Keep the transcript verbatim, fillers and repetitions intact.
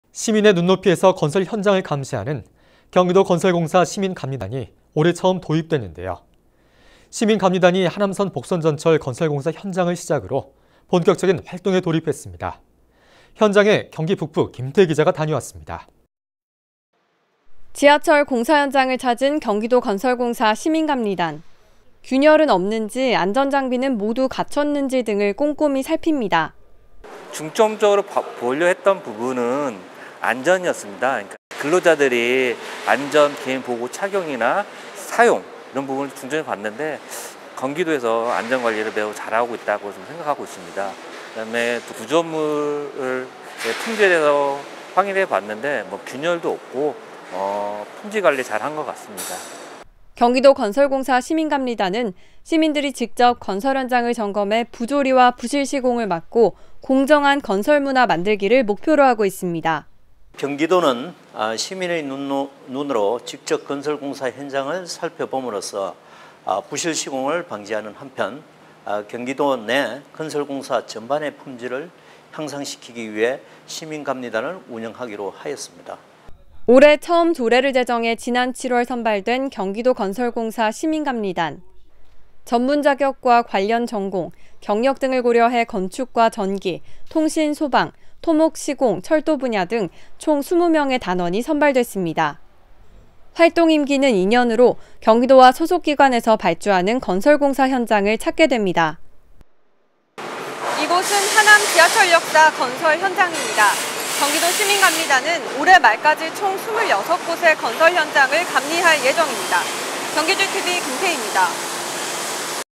시민의 눈높이에서 건설 현장을 감시하는 경기도 건설공사 시민감리단이 올해 처음 도입됐는데요. 시민감리단이 하남선 복선전철 건설공사 현장을 시작으로 본격적인 활동에 돌입했습니다. 현장에 경기 북부 김태 기자가 다녀왔습니다. 지하철 공사 현장을 찾은 경기도 건설공사 시민감리단. 균열은 없는지 안전장비는 모두 갖췄는지 등을 꼼꼼히 살핍니다. 중점적으로 보려 했던 부분은 안전이었습니다. 그러니까 근로자들이 안전 개인보호 착용이나 사용 이런 부분을 중점에 봤는데 경기도에서 안전관리를 매우 잘하고 있다고 좀 생각하고 있습니다. 그다음에 구조물을 품질에서 확인해 봤는데 뭐 균열도 없고 어, 품질 관리 잘한 것 같습니다. 경기도 건설공사 시민감리단은 시민들이 직접 건설 현장을 점검해 부조리와 부실 시공을 막고 공정한 건설 문화 만들기를 목표로 하고 있습니다. 경기도는 시민의 눈으로 직접 건설공사 현장을 살펴봄으로써 부실 시공을 방지하는 한편 경기도 내 건설공사 전반의 품질을 향상시키기 위해 시민감리단을 운영하기로 하였습니다. 올해 처음 조례를 제정해 지난 칠월 선발된 경기도 건설공사 시민감리단. 전문 자격과 관련 전공, 경력 등을 고려해 건축과 전기, 통신, 소방, 토목, 시공, 철도 분야 등 총 이십 명의 단원이 선발됐습니다. 활동 임기는 이 년으로 경기도와 소속기관에서 발주하는 건설공사 현장을 찾게 됩니다. 이곳은 하남 지하철역사 건설 현장입니다. 경기도 시민감리단은 올해 말까지 총 이십육 곳의 건설 현장을 감리할 예정입니다. 경기도티비 김태희입니다.